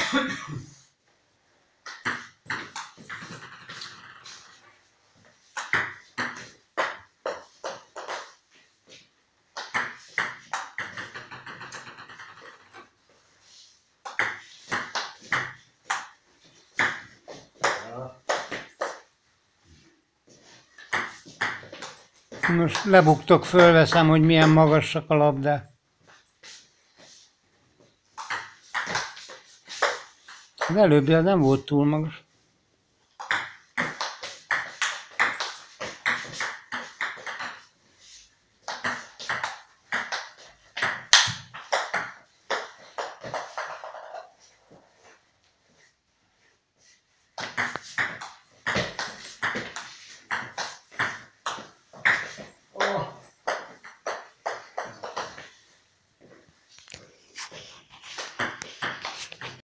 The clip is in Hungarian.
Most lebuktok, fölveszem, hogy milyen magasak a labdák. Az előbbi az nem volt túl magas.